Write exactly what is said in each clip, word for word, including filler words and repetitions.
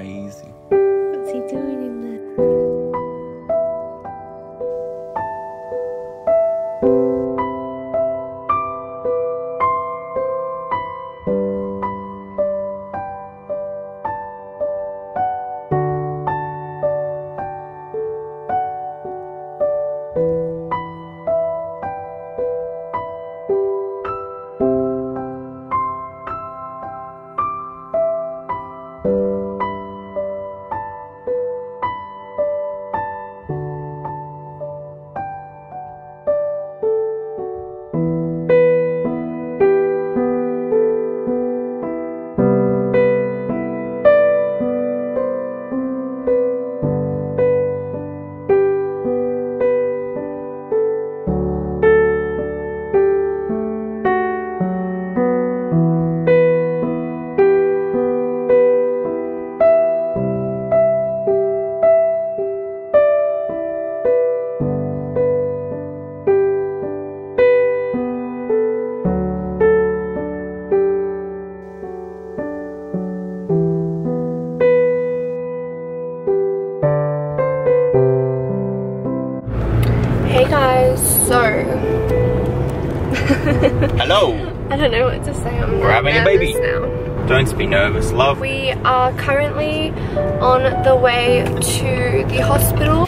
crazy. What's he doing in there? Hey guys, so Hello. I don't know what to say. I'm We're having a baby now. Don't be nervous, love. We are currently on the way to the hospital.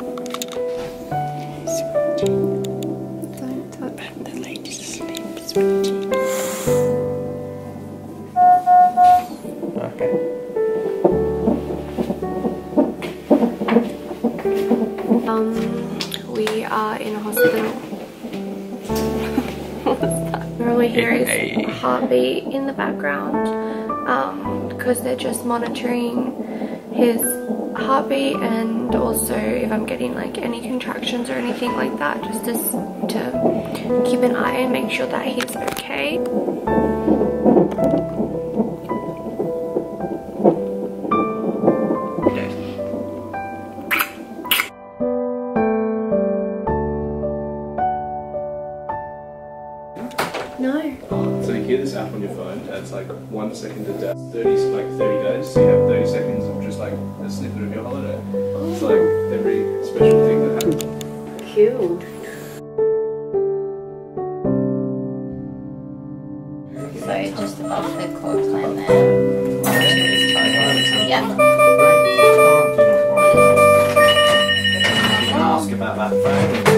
Don't touch the lady's lips. Okay. Um, we are in a hospital. What's that? All we hear is a heartbeat in the background, um, because they're just monitoring his heartbeat and also if I'm getting like any contractions or anything like that, just to, to keep an eye and make sure that he's okay. No. So you hear this app on your phone, and it's like one second to death, thirty like thirty days. So you have thirty seconds of just like a snippet of your holiday. It's like every special thing that happens. Cool. So just above the core climb there. Yeah. Ask about that phone.